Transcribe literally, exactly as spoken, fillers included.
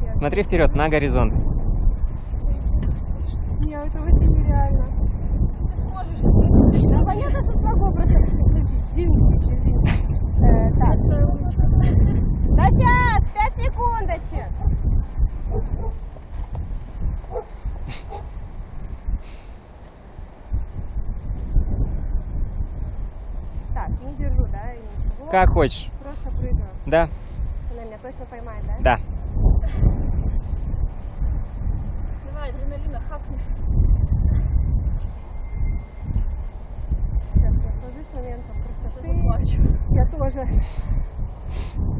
Смотри вперед, на горизонт. Нет, это вообще нереально. Ты сможешь. Да понятно, что смогу, просто извините, извините. Э, так. Да сейчас, пять секундочек. Так, не держу, да, и ничего. Как хочешь. Просто прыгаю. Да. Она меня точно поймает, да? Да. Давай, адреналина, хакни. Сейчас я сложусь моментом, просто ты... Я тоже.